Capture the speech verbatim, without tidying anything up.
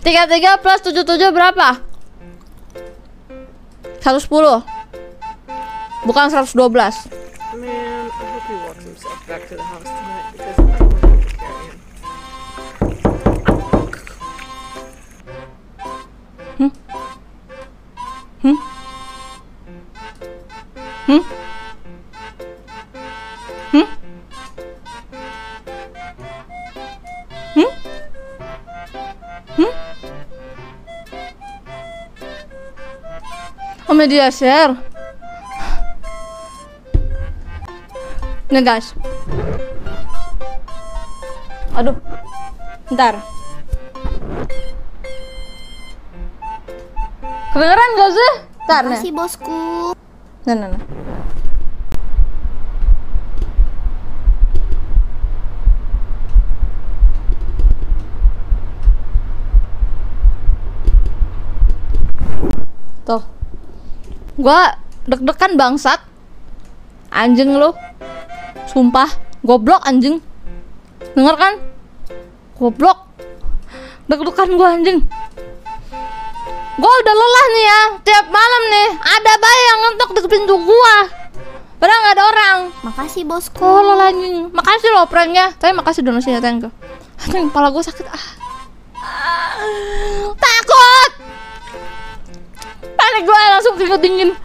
tiga puluh tiga plus tujuh puluh tujuh berapa? seratus sepuluh. Bukan seratus dua belas. Man, I hope he walks himself back to the house tonight because I don't want to carry him. Hmm? Hmm? Hmm? Hmm? Hmm? Hmm? Oh, media share. Nih guys. Aduh. Bentar. Kedengeran gak sih? Bentar nih. Makasih bosku. Nah, nah, nah. Tuh. Gua deg-degan bangsat. Anjing lu. Sumpah, goblok anjing. Denger kan? Goblok. Deg-degan gua anjing. Gua udah lelah nih ya. Tiap malam nih ada bayi yang ngetok di pintu gua. Padahal nggak ada orang. Makasih bosku. Oh lelah anjing. Makasih loh pranknya. Tapi makasih donasinya, thank you. Anjing, kepala gua sakit. Ah. Ah. Takut. Panik gua langsung keringet dingin.